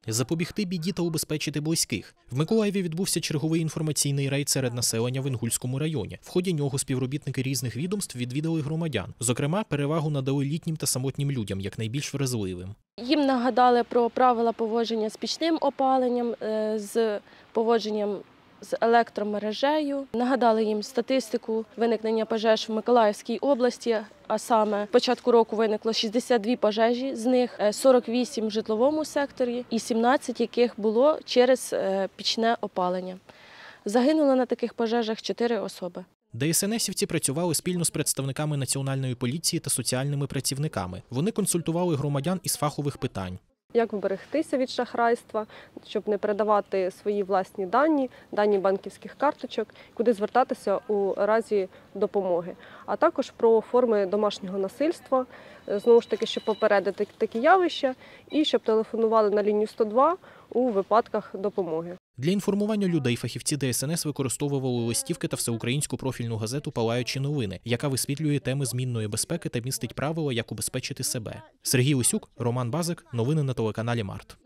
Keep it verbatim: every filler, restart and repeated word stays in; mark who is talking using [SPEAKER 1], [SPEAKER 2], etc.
[SPEAKER 1] Запобігти біді та убезпечити близьких. В Миколаєві відбувся черговий інформаційний рейд серед населення в Інгульському районі. В ході нього співробітники різних відомств відвідали громадян. Зокрема, перевагу надали літнім та самотнім людям, як найбільш вразливим.
[SPEAKER 2] Їм нагадали про правила поводження з пічним опаленням, з поводженням з електромережею. Нагадали їм статистику виникнення пожеж в Миколаївській області, а саме з початку року виникло шістдесят дві пожежі, з них сорок вісім в житловому секторі і сімнадцять яких було через пічне опалення. Загинуло на таких пожежах чотири особи.
[SPEAKER 1] ДСНСівці працювали спільно з представниками Національної поліції та соціальними працівниками. Вони консультували громадян із фахових питань.
[SPEAKER 3] Як вберегтися від шахрайства, щоб не передавати свої власні дані, дані банківських карточок, куди звертатися у разі допомоги. А також про форми домашнього насильства, знову ж таки, щоб попередити такі явища і щоб телефонували на лінію сто два у випадках допомоги.
[SPEAKER 1] Для інформування людей фахівці ДСНС використовували листівки та всеукраїнську профільну газету «Палаючі новини», яка висвітлює теми змінної безпеки та містить правила, як убезпечити себе. Сергій Лисюк, Роман Базик. Новини на телеканалі Март.